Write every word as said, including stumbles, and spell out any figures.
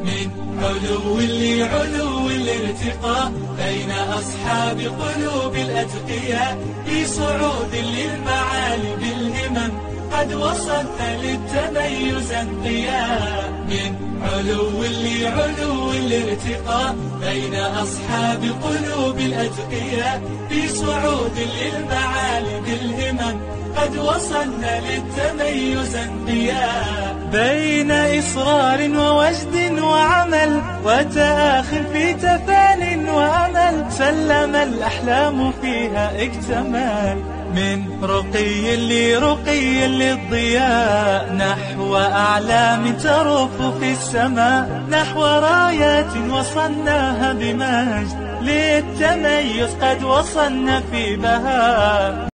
من علو لعلو الارتقاء بين أصحاب قلوب الأتقياء، في صعود للمعالي بالهمم قد وصلنا للتميز انقياء. من علو لعلو الارتقاء بين أصحاب قلوب الأتقياء، في صعود للمعالي بالهمم قد وصلنا للتميز انقياء. بين إصرار ووجد وعمل وتآخ في تفان وأمل، سلم الأحلام فيها اكتمال. من رقي لرقي للضياء نحو أعلام ترف في السماء، نحو رايات وصلناها بمجد للتميز قد وصلنا في بهاء.